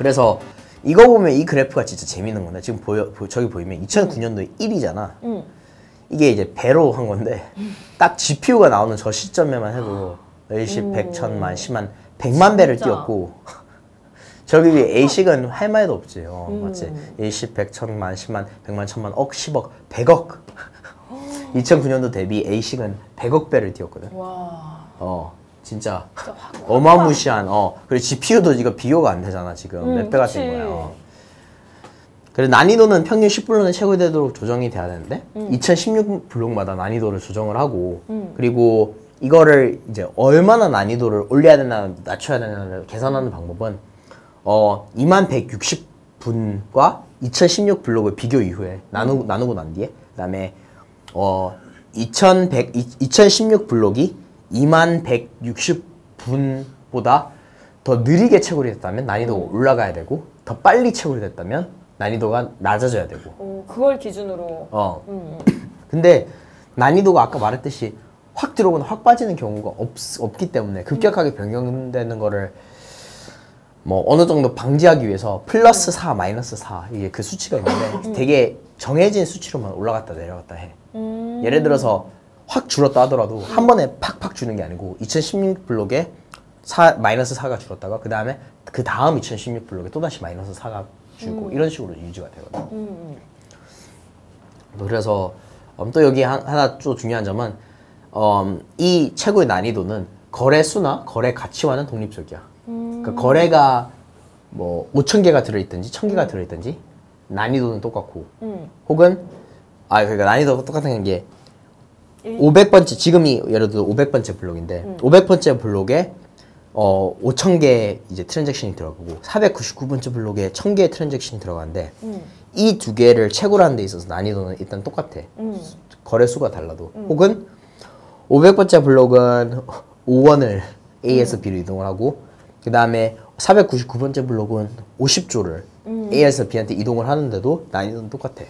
그래서 이거 보면 이 그래프가 진짜 재밌는 건데 지금 저기 보이면 2009년도에 1이잖아. 이게 이제 배로 한 건데 딱 GPU가 나오는 저 시점에만 해도 10, 100, 1000만, 10만, 100만 배를 뛰었고 저기 위에 A식은 할 말도 없지. 맞지? 10, 100, 1000만, 10만, 100만, 1000만, 억, 10억, 100억 2009년도 대비 A식은 100억 배를 뛰었거든. 와. 진짜 어마무시한 그리고 GPU도 이거 비교가 안 되잖아 지금 몇 배가 그치. 된 거야. 그래서 난이도는 평균 10블록에 최고되도록 조정이 돼야 되는데 2016 블록마다 난이도를 조정을 하고 그리고 이거를 이제 얼마나 난이도를 올려야 되나 낮춰야 되나를 계산하는 방법은 2160분과 2016 블록을 비교 이후에 나누고 난 뒤에 그다음에 2016 블록이 2160분보다 더 느리게 채굴이 됐다면 난이도가 올라가야 되고 더 빨리 채굴이 됐다면 난이도가 낮아져야 되고 그걸 기준으로 근데 난이도가 아까 말했듯이 확 들어오거나 확 빠지는 경우가 없기 때문에 급격하게 변경되는 거를 뭐 어느 정도 방지하기 위해서 플러스 4, 마이너스 4 이게 그 수치가 있는데 되게 정해진 수치로만 올라갔다 내려갔다 해. 예를 들어서 확 줄었다 하더라도 한 번에 팍팍 주는 게 아니고 2016 블록에 마이너스 4가 줄었다가 그 다음 2016 블록에 또다시 마이너스 4가 줄고 이런 식으로 유지가 되거든. 그래서 또 여기 하나 또 중요한 점은 이 최고의 난이도는 거래 수나 거래 가치와는 독립적이야. 그러니까 거래가 뭐 5,000개가 들어있든지 1,000개가 들어있든지 난이도는 똑같고 혹은 그러니까 난이도가 똑같은 게 500번째 지금이 예를 들어 500번째 블록인데 500번째 블록에 5,000개 이제 트랜잭션이 들어가고 499번째 블록에 1,000개의 트랜잭션이 들어가는데 이 두 개를 채굴하는 데 있어서 난이도는 일단 똑같아. 거래 수가 달라도 혹은 500번째 블록은 5원을 A에서 B로 이동을 하고 그 다음에 499번째 블록은 50조를 A에서 B한테 이동을 하는데도 난이도는 똑같아.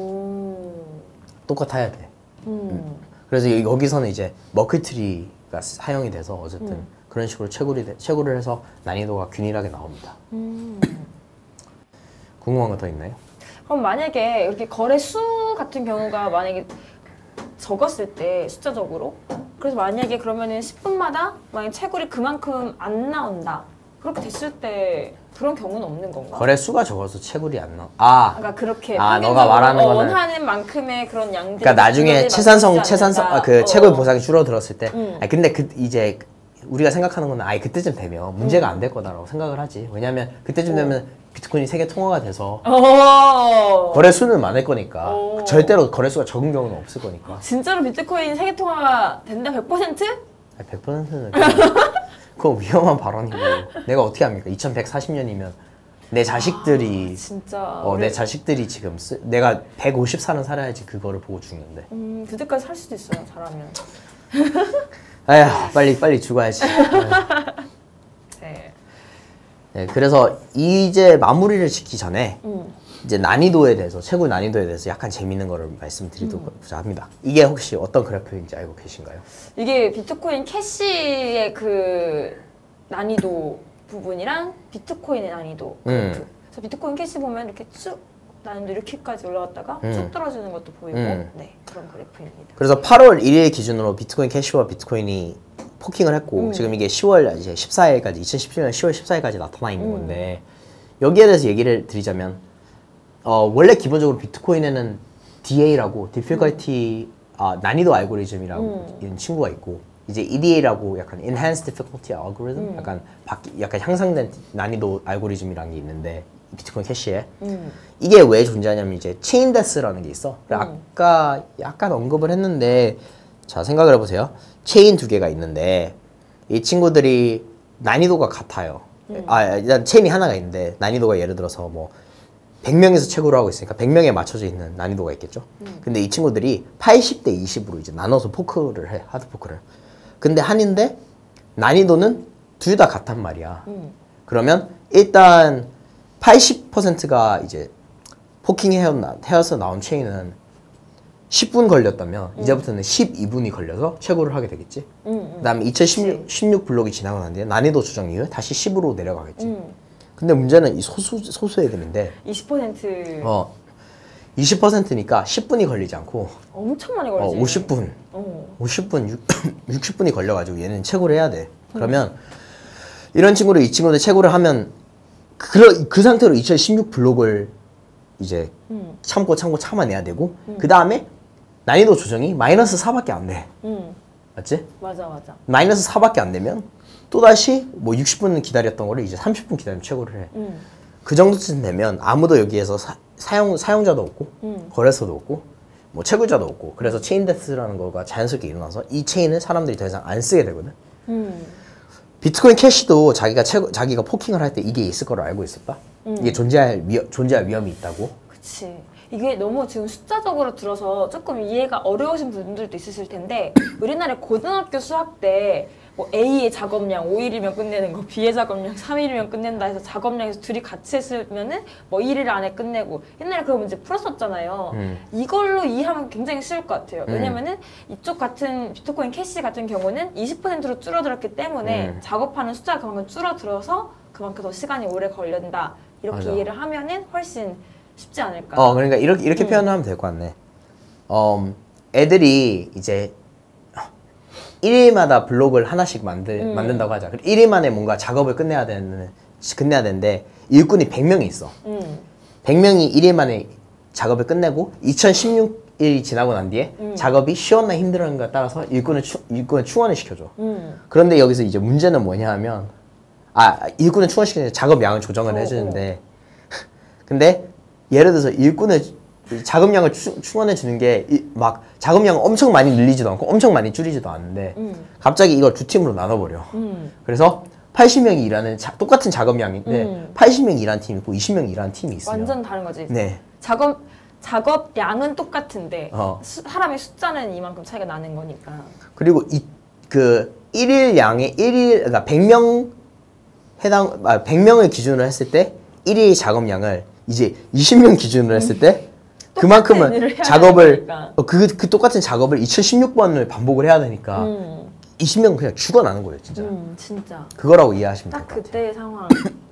똑같아야 돼. 그래서 여기서는 이제 머클트리가 사용이 돼서 어쨌든 그런 식으로 채굴을 해서 난이도가 균일하게 나옵니다. 궁금한 거 더 있나요? 그럼 만약에 이렇게 거래 수 같은 경우가 만약에 적었을 때 숫자적으로 그래서 만약에 그러면은 10분마다 만약 채굴이 그만큼 안 나온다 그렇게 됐을 때 그런 경우는 없는 건가? 거래 수가 적어서 채굴이 안 나와. 그러니까 그렇게 너가 말하는 거는 원하는 만큼의 그런 양들. 그러니까 나중에 채산성 채굴 보상이 줄어들었을 때. 근데 이제 우리가 생각하는 거는 그때쯤 되면 문제가 안 될 거다라고 생각을 하지. 왜냐면 그때쯤 되면 비트코인이 세계 통화가 돼서 거래 수는 많을 거니까 절대로 거래 수가 적은 경우는 없을 거니까. 진짜로 비트코인 세계 통화가 된다 100%? 100%는 그건 위험한 발언이고 내가 어떻게 합니까? 2140년이면 내 자식들이 진짜 내 자식들이 지금 내가 150살은 살아야지 그거를 보고 죽는데 그때까지 살 수도 있어요 잘하면. 빨리 죽어야지. 네. 네, 그래서 이제 마무리를 짓기 전에 이제 난이도에 대해서 최고 난이도에 대해서 약간 재밌는 거를 말씀드리고자 합니다. 이게 혹시 어떤 그래프인지 알고 계신가요? 이게 비트코인 캐시의 그 난이도 부분이랑 비트코인의 난이도 그래프. 그래서 비트코인 캐시 보면 이렇게 쭉 난이도 이렇게까지 올라갔다가 쭉 떨어지는 것도 보이고 네 그런 그래프입니다. 그래서 8월 1일 기준으로 비트코인 캐시와 비트코인이 포킹을 했고 지금 이게 10월 이제 14일까지 2017년 10월 14일까지 나타나 있는 건데 여기에 대해서 얘기를 드리자면 원래 기본적으로 비트코인에는 DA라고 Difficulty 난이도 알고리즘이라고 이런 친구가 있고 이제 EDA라고 약간 Enhanced Difficulty Algorithm 약간 향상된 난이도 알고리즘이라는 게 있는데 비트코인 캐시에 이게 왜 존재하냐면 이제 체인 데스라는 게 있어. 아까 약간 언급을 했는데 자 생각을 해보세요. 체인 두 개가 있는데 이 친구들이 난이도가 같아요. 일단 체인이 하나가 있는데 난이도가 예를 들어서 뭐 100명에서 채굴을 하고 있으니까 100명에 맞춰져 있는 난이도가 있겠죠. 근데 이 친구들이 80대 20으로 이제 나눠서 포크를 해. 하드 포크를. 근데 한인데 난이도는 둘 다 같단 말이야. 그러면 일단 80%가 이제 포킹해서 나온 체인은 10분 걸렸다면 이제부터는 12분이 걸려서 채굴을 하게 되겠지. 그 다음에 2016 블록이 지나고 난 뒤에 난이도 조정 이후에 다시 10으로 내려가겠지. 근데 문제는 이 소수 애들인데 20% 20%니까 10분이 걸리지 않고 엄청 많이 걸리지. 50분, 50분, 60분이 걸려가지고 얘는 채굴을 해야 돼. 그러면 이런 친구들, 이 친구들 채굴을 하면 그 상태로 2016 블록을 이제 참아내야 되고 그 다음에 난이도 조정이 마이너스 4밖에 안 돼. 맞지? 맞아. 마이너스 4밖에 안 되면 또다시 뭐 60분 기다렸던 거를 이제 30분 기다리면 채굴을 해. 그 정도쯤 되면 아무도 여기에서 사용자도 없고 거래소도 없고 뭐 채굴자도 없고 그래서 체인 데스라는 거가 자연스럽게 일어나서 이 체인을 사람들이 더 이상 안 쓰게 되거든. 비트코인 캐시도 자기가 포킹을 할 때 이게 있을 거로 알고 있었다. 이게 존재할 위험이 있다고. 그치. 이게 너무 지금 숫자적으로 들어서 조금 이해가 어려우신 분들도 있으실 텐데 우리나라 고등학교 수학 때 뭐 A의 작업량 5일이면 끝내는 거, B의 작업량 3일이면 끝낸다 해서 작업량에서 둘이 같이 했으면은 뭐 1일 안에 끝내고 옛날에 그 문제 풀었었잖아요. 이걸로 이해하면 굉장히 쉬울 것 같아요. 왜냐면은 이쪽 같은 비트코인 캐시 같은 경우는 20%로 줄어들었기 때문에 작업하는 숫자가 그만큼 줄어들어서 그만큼 더 시간이 오래 걸린다. 이렇게 맞아. 이해를 하면은 훨씬 쉽지 않을까. 그러니까 이렇게 표현하면 될 것 같네. 애들이 이제 1일마다 블록을 하나씩 만든다고 하자. 1일 만에 뭔가 작업을 끝내야 되는데 일꾼이 100명이 있어. 100명이 1일 만에 작업을 끝내고 2016일이 지나고 난 뒤에 작업이 쉬웠나 힘들었나에 따라서 일꾼을 충원을 시켜줘. 그런데 여기서 이제 문제는 뭐냐 하면 일꾼을 충원시키는 작업량을 조정을 해주는데 근데 예를 들어서 일꾼을 작업량을 충원해 주는 게 막 작업량을 엄청 많이 늘리지도 않고 엄청 많이 줄이지도 않는데 갑자기 이걸 두 팀으로 나눠버려. 그래서 80명이 일하는 똑같은 작업량인데 80명이 일하는 팀이 있고 20명이 일하는 팀이 있어요. 완전 다른 거지. 네. 작업량은 똑같은데 사람의 숫자는 이만큼 차이가 나는 거니까. 그리고 그 1일 양의 그러니까 100명을 기준으로 했을 때 1일 작업량을 이제 20명 기준으로 했을 때 그만큼은 작업을 그 똑같은 작업을 2016번을 반복을 해야 되니까 20명은 그냥 죽어나는 거예요, 진짜. 진짜. 그거라고 이해하시면 될 것 같아요. 딱 그때의 상황.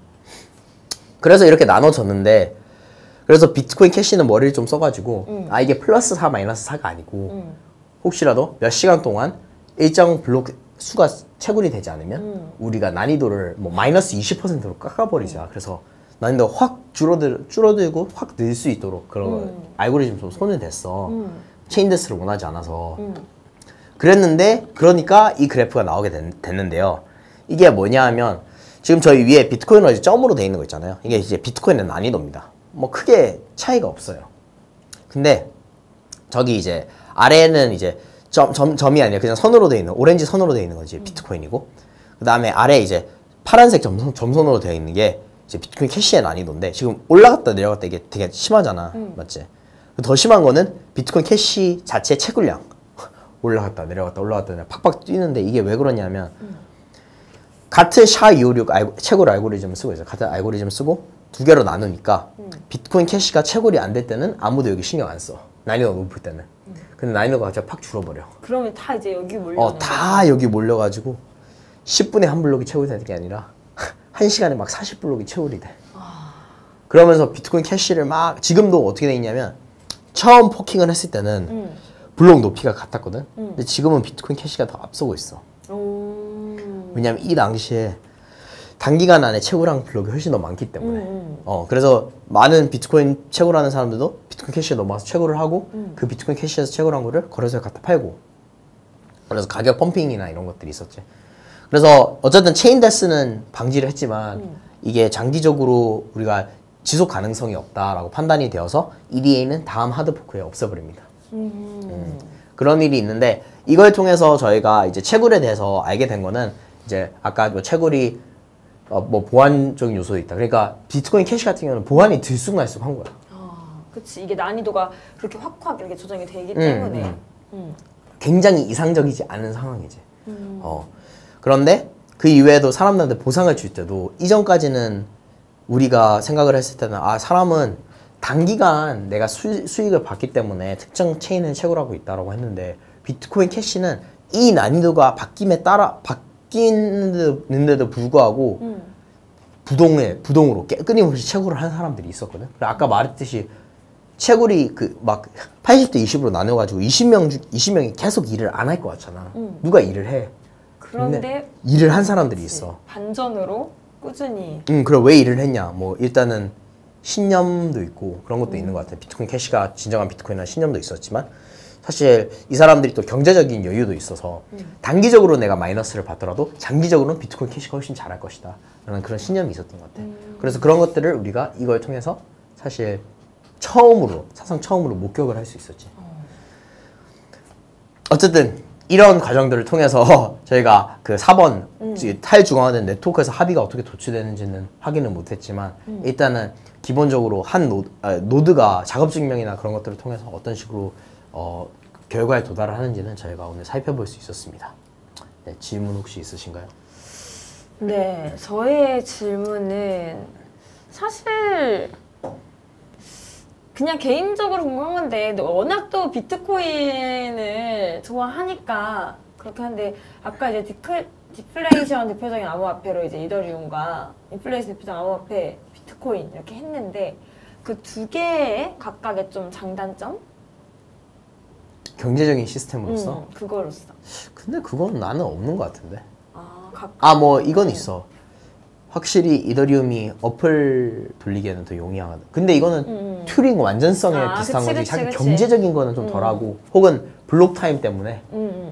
그래서 이렇게 나눠졌는데 그래서 비트코인 캐시는 머리를 좀 써가지고 이게 플러스 4 마이너스 4가 아니고 혹시라도 몇 시간 동안 일정 블록 수가 채굴이 되지 않으면 우리가 난이도를 뭐 마이너스 20%로 깎아버리자. 그래서 난이도가 확 줄어들고 확 늘 수 있도록 그런 알고리즘 좀 손을 댔어. 체인데스를 원하지 않아서. 그랬는데 그러니까 이 그래프가 나오게 됐는데요. 이게 뭐냐 하면 지금 저희 위에 비트코인으로 이제 점으로 돼 있는 거 있잖아요. 이게 이제 비트코인의 난이도입니다. 뭐 크게 차이가 없어요. 근데 저기 이제 아래는 이제 점이 아니라 그냥 선으로 돼 있는 오렌지 선으로 돼 있는 거지 비트코인이고 그 다음에 아래 이제 파란색 점선으로 되어 있는 게 이제 비트코인 캐시의 난이도인데 지금 올라갔다 내려갔다 이게 되게 심하잖아. 맞지? 더 심한 거는 비트코인 캐시 자체 채굴량 올라갔다 내려갔다 팍팍 뛰는데 이게 왜 그러냐면 같은 SHA-256 채굴 알고리즘을 쓰고 있어요. 같은 알고리즘 쓰고 두 개로 나누니까 비트코인 캐시가 채굴이 안 될 때는 아무도 여기 신경 안 써. 난이도가 높을 때는. 근데 난이도가 갑자기 팍 줄어버려. 그러면 다 이제 여기 몰려. 다 여기 몰려가지고 10분에 한 블록이 채굴되는 게 아니라 1시간에 막 40블록이 채굴이 돼. 그러면서 비트코인 캐시를 막 지금도 어떻게 돼 있냐면 처음 포킹을 했을 때는 블록 높이가 같았거든. 근데 지금은 비트코인 캐시가 더 앞서고 있어. 왜냐면 이 당시에 단기간 안에 채굴한 블록이 훨씬 더 많기 때문에. 그래서 많은 비트코인 채굴하는 사람들도 비트코인 캐시에 넘어가서 채굴을 하고 그 비트코인 캐시에서 채굴한 거를 거래소에 갖다 팔고. 그래서 가격 펌핑이나 이런 것들이 있었지. 그래서 어쨌든 체인데스는 방지를 했지만 이게 장기적으로 우리가 지속 가능성이 없다라고 판단이 되어서 EDA는 다음 하드포크에 없애버립니다. 그런 일이 있는데 이걸 통해서 저희가 이제 채굴에 대해서 알게 된 거는 이제 아까 뭐 채굴이 뭐 보안적인 요소도 있다. 그러니까 비트코인 캐시 같은 경우는 보안이 들쑥날쑥한 거야. 그치. 이게 난이도가 그렇게 확 이렇게 조정이 되기 때문에 굉장히 이상적이지 않은 상황이지. 그런데 그 이외에도 사람들한테 보상을 줄 때도 이전까지는 우리가 생각을 했을 때는 사람은 단기간 내가 수익을 받기 때문에 특정 체인을 채굴하고 있다라고 했는데 비트코인 캐시는 이 난이도가 바뀌는데도 불구하고 부동으로 끊임없이 채굴을 한 사람들이 있었거든. 아까 말했듯이 채굴이 그 막 80대 20으로 나눠가지고 20명이 계속 일을 안 할 것 같잖아. 누가 일을 해. 그런데 일을 한 사람들이 있어. 반전으로 꾸준히. 그럼 왜 일을 했냐? 뭐 일단은 신념도 있고 그런 것도 있는 것 같아. 비트코인 캐시가 진정한 비트코인이라는 신념도 있었지만 사실 이 사람들이 또 경제적인 여유도 있어서 단기적으로 내가 마이너스를 받더라도 장기적으로는 비트코인 캐시가 훨씬 잘할 것이다 라는 그런 신념이 있었던 것 같아. 그래서 그런 것들을 우리가 이걸 통해서 사실 사상 처음으로 목격을 할 수 있었지. 어쨌든 이런 과정들을 통해서 저희가 그 4번 탈중앙화된 네트워크에서 합의가 어떻게 도출되는지는 확인을 못했지만 일단은 기본적으로 한 노드가 작업 증명이나 그런 것들을 통해서 어떤 식으로 결과에 도달을 하는지는 저희가 오늘 살펴볼 수 있었습니다. 네, 질문 혹시 있으신가요? 네, 저의 질문은 사실 그냥 개인적으로 궁금한 건데 워낙 또 비트코인을 좋아하니까 그렇게 하는데 아까 이제 디플레이션 대표적인 암호화폐로 이제 이더리움과 인플레이션 대표적인 암호화폐 비트코인 이렇게 했는데 그 두 개의 각각의 좀 장단점? 경제적인 시스템으로서? 그거로서. 근데 그건 나는 없는 것 같은데. 뭐 이건 있어. 확실히 이더리움이 어플 돌리기에는 더 용이하거든. 근데 이거는 튜링 완전성에 비슷한 거지. 자기 경제적인 거는 좀 덜하고 혹은 블록 타임 때문에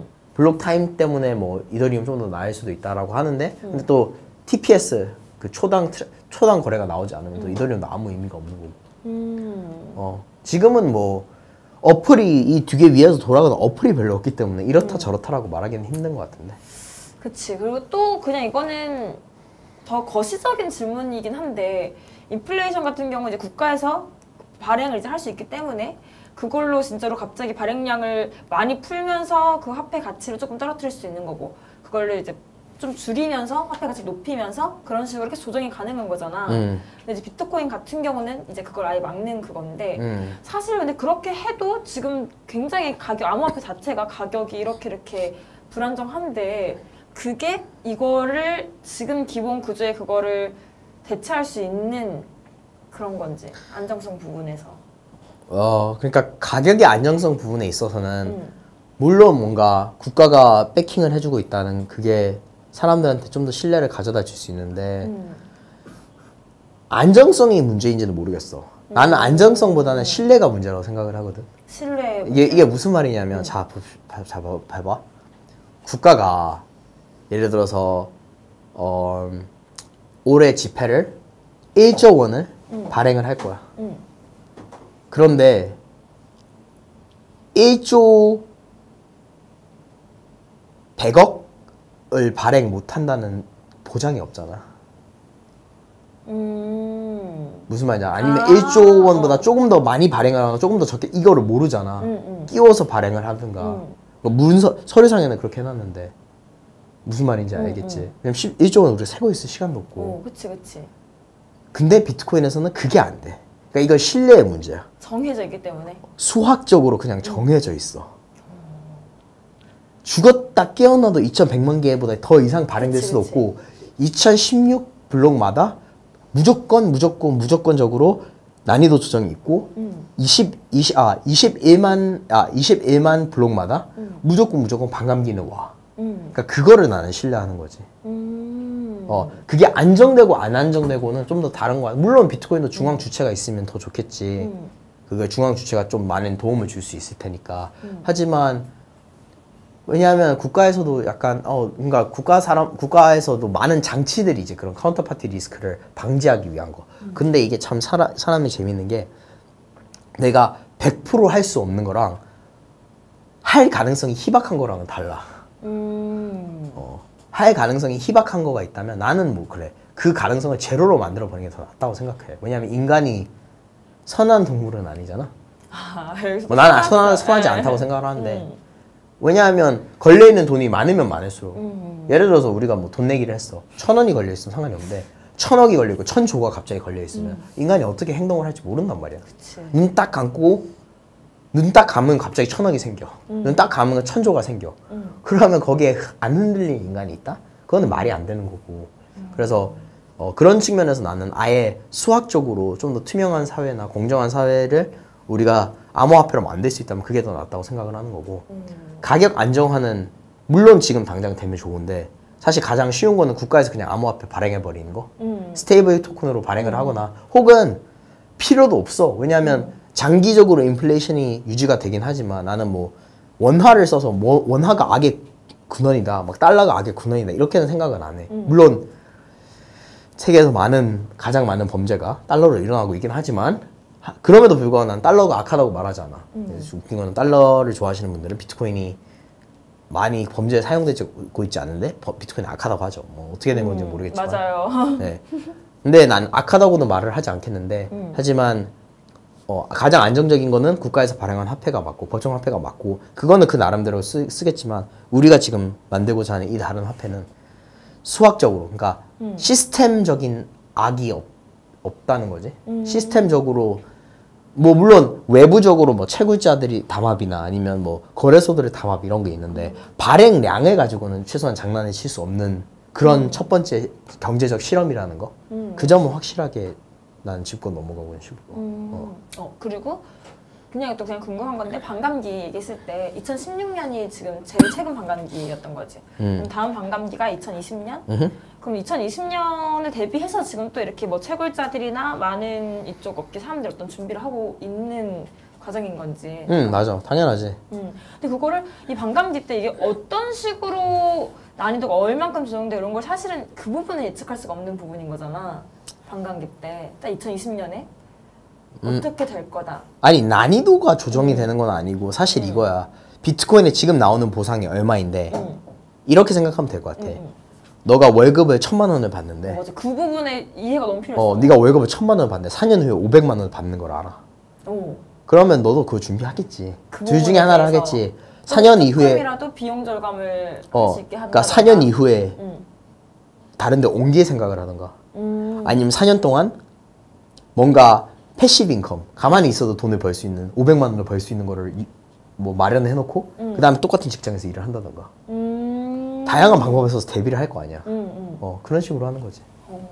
뭐 이더리움 좀 더 나을 수도 있다라고 하는데 근데 또 TPS 그 초당 거래가 나오지 않으면 또 이더리움도 아무 의미가 없는 거고. 지금은 뭐 어플이 이 두 개 위에서 돌아가는 어플이 별로 없기 때문에 이렇다 저렇다라고 말하기는 힘든 것 같은데. 그치. 그리고 또 그냥 이거는 더 거시적인 질문이긴 한데 인플레이션 같은 경우 이제 국가에서 발행을 이제 할 수 있기 때문에 그걸로 진짜로 갑자기 발행량을 많이 풀면서 그 화폐 가치를 조금 떨어뜨릴 수 있는 거고 그걸로 이제 좀 줄이면서 화폐 가치 높이면서 그런 식으로 이렇게 조정이 가능한 거잖아. 근데 이제 비트코인 같은 경우는 이제 그걸 아예 막는 그건데 사실 근데 그렇게 해도 지금 굉장히 암호화폐 자체가 가격이 이렇게 불안정한데 그게 이거를 지금 기본 구조에 그거를 대체할 수 있는 그런 건지 안정성 부분에서. 그러니까 가격의 안정성 부분에 있어서는 물론 뭔가 국가가 백킹을 해주고 있다는 그게 사람들한테 좀 더 신뢰를 가져다 줄 수 있는데 안정성이 문제인지는 모르겠어. 나는 안정성보다는 신뢰가 문제라고 생각을 하거든. 신뢰. 이게 무슨 말이냐면 자 봐봐. 국가가 예를 들어서 올해 지폐를 1조 원을 발행을 할 거야. 그런데 1조 100억을 발행 못한다는 보장이 없잖아. 무슨 말이냐? 아니면 1조 원보다 조금 더 많이 발행을 하거나 조금 더 적게 이거를 모르잖아. 끼워서 발행을 하든가. 서류상에는 그렇게 해놨는데 무슨 말인지 알겠지? 왜냐면 1조 원 우리가 세고 있을 시간도 없고. 그치. 근데 비트코인에서는 그게 안 돼. 그러니까 이건 신뢰의 문제야. 정해져 있기 때문에. 수학적으로 그냥 정해져 있어. 죽었다 깨어나도 2100만 개보다 더 이상 발행될 수도 없고 2016 블록마다 무조건적으로 난이도 조정이 있고 21만 블록마다 무조건 반감기는 와. 그러니까 그거를 나는 신뢰하는 거지. 그게 안정되고 안 안정되고는 좀 더 다른 거야. 물론 비트코인도 중앙 주체가 있으면 더 좋겠지. 그게 중앙 주체가 좀 많은 도움을 줄 수 있을 테니까. 하지만 왜냐하면 국가에서도 약간 그러니까 국가에서도 많은 장치들이 이제 그런 카운터파티 리스크를 방지하기 위한 거. 근데 이게 참 사람이 재밌는 게 내가 100% 할 수 없는 거랑 할 가능성이 희박한 거랑은 달라. 할 가능성이 희박한 거가 있다면 나는 뭐 그래. 그 가능성을 제로로 만들어 보는 게 더 낫다고 생각해. 왜냐하면 인간이 선한 동물은 아니잖아. 뭐 나는 선하지 않다고 생각을 하는데 왜냐하면 걸려있는 돈이 많으면 많을수록 예를 들어서 우리가 뭐 돈 내기를 했어. 1000원이 걸려있으면 상관이 없는데 1000억이 걸려있고 1000조가 갑자기 걸려있으면 인간이 어떻게 행동을 할지 모른단 말이야. 눈 딱 감고 눈 딱 감으면 갑자기 1000억이 생겨. 눈 딱 감으면 1000조가 생겨. 그러면 거기에 안 흔들리는 인간이 있다? 그거는 말이 안 되는 거고. 그래서 그런 측면에서 나는 아예 수학적으로 좀 더 투명한 사회나 공정한 사회를 우리가 암호화폐로 만들 수 있다면 그게 더 낫다고 생각을 하는 거고 가격 안정화는 물론 지금 당장 되면 좋은데 사실 가장 쉬운 거는 국가에서 그냥 암호화폐 발행해 버리는 거 스테이블 토큰으로 발행을 하거나 혹은 필요도 없어. 왜냐하면 장기적으로 인플레이션이 유지가 되긴 하지만 나는 뭐 원화를 써서 뭐 원화가 악의 근원이다 막 달러가 악의 근원이다 이렇게는 생각은 안 해. 물론 세계에서 가장 많은 범죄가 달러로 일어나고 있긴 하지만 그럼에도 불구하고 난 달러가 악하다고 말하지 않아. 웃긴 거는 달러를 좋아하시는 분들은 비트코인이 많이 범죄에 사용되고 있지 않은데 비트코인이 악하다고 하죠. 뭐 어떻게 된 건지 모르겠지만. 맞아요. 네. 근데 난 악하다고는 말을 하지 않겠는데 하지만 가장 안정적인 거는 국가에서 발행한 화폐가 맞고 법정 화폐가 맞고 그거는 그 나름대로 쓰겠지만 우리가 지금 만들고자 하는 이 다른 화폐는 수학적으로 그러니까 시스템적인 악이 없다는 거지. 시스템적으로 뭐 물론 외부적으로 뭐 채굴자들이 담합이나 아니면 뭐 거래소들의 담합 이런 게 있는데 발행량을 가지고는 최소한 장난을 칠 수 없는 그런 첫 번째 경제적 실험이라는 거. 그 점은 확실하게 난 짚고 넘어가고 싶고. 그리고 그냥 궁금한 건데 반감기 얘기했을 때 2016년이 지금 제일 최근 반감기였던 거지. 그럼 다음 반감기가 2020년? 그럼 2020년에 대비해서 지금 또 이렇게 뭐 채굴자들이나 많은 이쪽 업계 사람들이 어떤 준비를 하고 있는 과정인 건지. 맞아. 당연하지. 근데 그거를 이 반감기 때 이게 어떤 식으로 난이도가 얼만큼 조정돼 이런 걸 사실은 그 부분을 예측할 수가 없는 부분인 거잖아. 반감기 때. 딱 2020년에 어떻게 될 거다. 아니 난이도가 조정이 되는 건 아니고 사실 이거야. 비트코인에 지금 나오는 보상이 얼마인데 이렇게 생각하면 될 것 같아. 너가 월급을 1,000만 원을 받는데 맞아. 그 부분에 이해가 너무 필요했어. 네가 월급을 1,000만 원을 받는데 4년 후에 500만 원을 받는 걸 알아. 그러면 너도 그거 준비하겠지. 둘 중에 하나를 하겠지. 4년 이후에 조금이라도 비용 절감을 할 수 있게 한다. 그러니까 4년 이후에 다른 데 옮길 생각을 하던가. 아니면 4년 동안 뭔가 패시브 인컴, 가만히 있어도 돈을 벌 수 있는 500만 원을 벌 수 있는 거를 뭐 마련해 놓고 그다음에 똑같은 직장에서 일을 한다던가. 다양한 방법에서 대비를 할 거 아니야. 그런 식으로 하는 거지.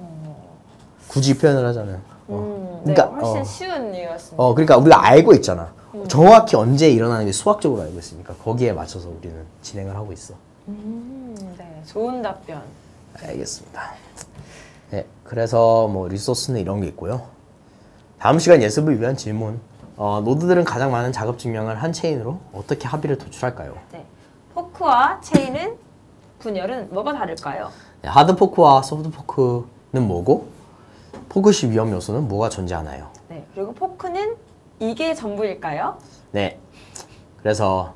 굳이 표현을 하자면. 그러니까 훨씬 쉬운 이유였습니다. 그러니까 우리가 알고 있잖아. 정확히 언제 일어나는 게 수학적으로 알고 있으니까 거기에 맞춰서 우리는 진행을 하고 있어. 네, 좋은 답변. 알겠습니다. 네, 그래서 뭐 리소스는 이런 게 있고요. 다음 시간 예습을 위한 질문. 노드들은 가장 많은 작업 증명을 한 체인으로 어떻게 합의를 도출할까요? 네, 포크와 체인은 분열은 뭐가 다를까요? 네, 하드 포크와 소프트 포크는 뭐고 포크시 위험 요소는 뭐가 존재하나요? 네, 그리고 포크는 이게 전부일까요? 네, 그래서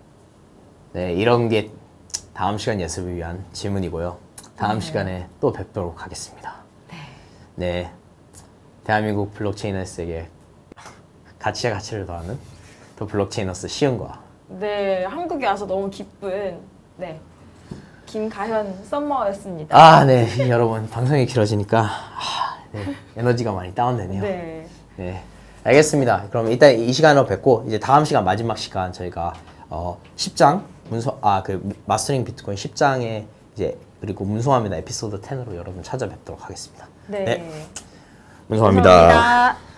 네, 이런 게 다음 시간 예습을 위한 질문이고요. 다음 시간에 또 뵙도록 하겠습니다. 네, 대한민국 블록체이너스에게 가치를 더하는 더 블록체이너스 시은과 네, 한국에 와서 너무 기쁜 김가현 썸머였습니다. 네, 여러분 방송이 길어지니까 네, 에너지가 많이 다운되네요. 네, 알겠습니다. 그럼 이따 이 시간으로 뵙고 이제 다음 시간 마지막 시간 저희가 10장 마스터링 비트코인 10장에 이제 그리고 문송합니다 에피소드 10으로 여러분 찾아뵙도록 하겠습니다. 네. 문송합니다. 감사합니다.